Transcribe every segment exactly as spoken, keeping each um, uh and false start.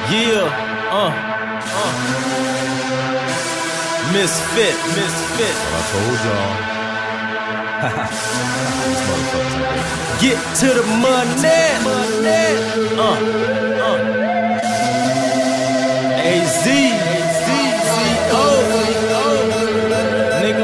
Yeah, uh, uh. Mizphit, Mizphit. Well, I told y'all. These motherfuckers are crazy. Get to the money. Uh, uh. A Z, Z, Z, O, nigga.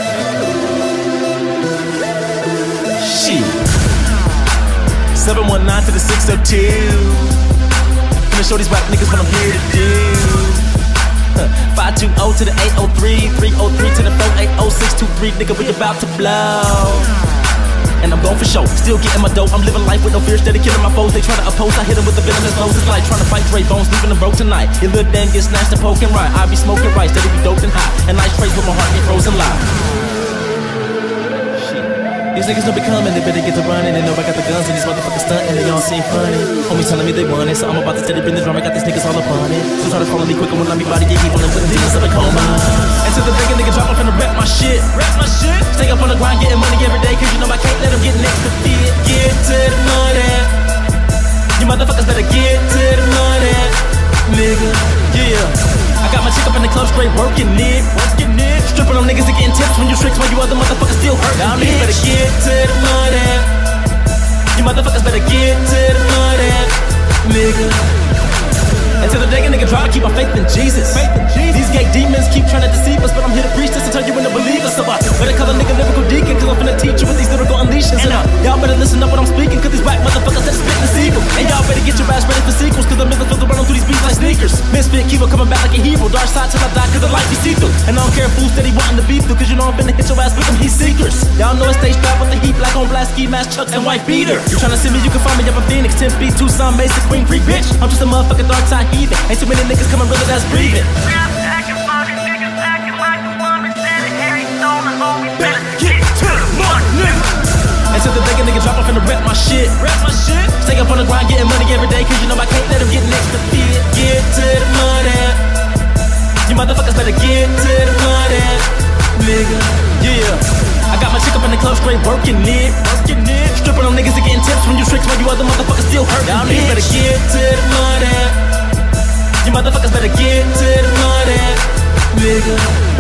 Shit. seven one nine to the six oh two. Gonna show these whack niggas what I'm here to do. five two zero to the eight oh three, three oh three to the four eight oh, six two three, nigga, we about to blow. And I'm going for show, still getting my dope. I'm living life with no fear, steady killing my foes. They try to oppose, I hit them with the venomous blows. It's like trying to fight Dre Bones, leaving them broke tonight. Your little damn get snatched and poking right. I be smoking right, steady be doped and high. And nice trace with my heart get frozen live. These niggas don't be coming, they better get to running. They know I got the guns and these motherfuckers stunting. They all seem funny. Homies telling me they want it, so I'm about to steady bring the drum. I got these niggas all up on it. So try to follow me quicker when I be body get evil and put them demons up in coma. And to the bigger nigga drop, I'm finna rep my shit. Rep my shit. Stay up on the grind, getting money every day, cause you know I can't let them get next to feed. Get to the money. You motherfuckers better get to the money, nigga. Yeah. I got my chick up in the club straight working it, working it. Stripping them niggas and getting tips when you tricks, when you other motherfuckers still hurt. Now you better get to the money. You motherfuckers better get to the money, nigga. Until the day a nigga try to keep my faith in Jesus. Faith in Jesus. These gay demons keep trying to deceive us, but I'm here to preach this and turn you into believers. So I better call a nigga lyrical deacon, cause I'm finna teach you with these lyrical unleashings. And uh, y'all better listen up when I'm speaking, cause these whack motherfuckers that spit the sequel. And y'all better get your ass ready for sequels, cause the Mizphit running through these beats like sneakers. Mizphit keep on coming back like a hero, dark side till I die, cause the light be see-through. And I don't care if fools steady wanting to beef through, cause you know I'm finna hit your ass with them heat seekers. Y'all know it's stay strapped with the heat, black on black, ski mask, chucks, and white beater. You tryna see me, you can find me up in Phoenix, ten feet, Tucson, Mesa, Queen Creek, bitch. I'm just a motherfucking dark side heathen. Ain't too many niggas coming really that's breathing. And to the bigger nigga drop, I'm finna rep my shit. Rep my shit. Stay up on the grind, getting money every day, cause you know I can't let them get next to feed. Get to the money. You motherfuckers better get to the money, nigga. Yeah. I got my chick up in the club straight working it, working it. Stripping them niggas and getting tips when you tricks, when you other motherfuckers still hurt. Now you better get to the money. You motherfuckers better get to the money, nigga.